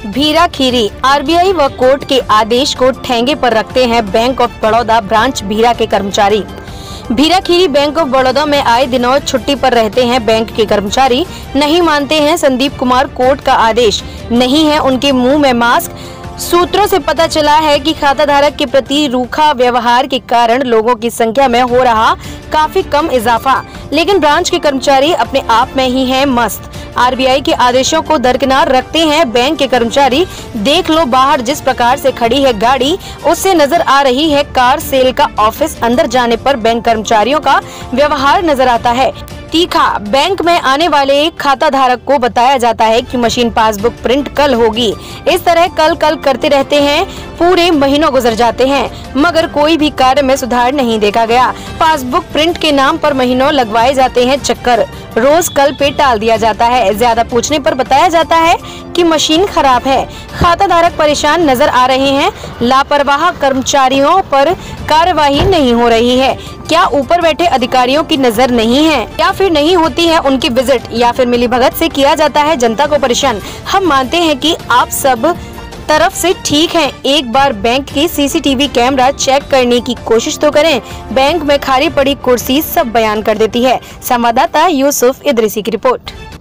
भीरा Kheri RBI व court के आदेश को ठेंगे पर रखते हैं bank of Baroda branch Bhira के कर्मचारी। भीरा खीरी बैंक ऑफ बड़ौदा में आए दिनों छुट्टी पर रहते हैं बैंक के कर्मचारी। नहीं मानते हैं संदीप कुमार कोर्ट का आदेश, नहीं है उनके मुंह में मास्क। सूत्रों से पता चला है कि खाता धारक के प्रति रूखा व्यवहार के कारण लोगों की संख्या में हो रहा काफी कम इजाफा, लेकिन ब्रांच के कर्मचारी अपने आप में ही हैं मस्त। आरबीआई के आदेशों को दरकिनार रखते हैं बैंक के कर्मचारी। देख लो बाहर जिस प्रकार से खड़ी है गाड़ी, उससे नजर आ रही है कार सेल का ऑफिस। अंदर जाने पर बैंक कर्मचारियों का व्यवहार नजर आता है तीखा। बैंक में आने वाले खाता धारक को बताया जाता है कि मशीन पासबुक प्रिंट कल होगी। इस तरह कल करते रहते हैं, पूरे महीनों गुजर जाते हैं मगर कोई भी कार्य में सुधार नहीं देखा गया। पासबुक प्रिंट के नाम पर महीनों लगवाए जाते हैं चक्कर, रोज कल पे टाल दिया जाता है। ज्यादा पूछने पर बताया जाता है कि मशीन खराब है। खाता धारक परेशान नजर आ रहे हैं। लापरवाह कर्मचारियों पर कार्यवाही नहीं हो रही है। क्या ऊपर बैठे अधिकारियों की नजर नहीं है या फिर नहीं होती है उनकी विजिट, या फिर मिलीभगत से किया जाता है जनता को परेशान। हम मानते हैं कि आप सब तरफ से ठीक हैं। एक बार बैंक की सीसीटीवी कैमरा चेक करने की कोशिश तो करें। बैंक में खाली पड़ी कुर्सी सब बयान कर देती है। संवाददाता यूसुफ इदरीसी की रिपोर्ट।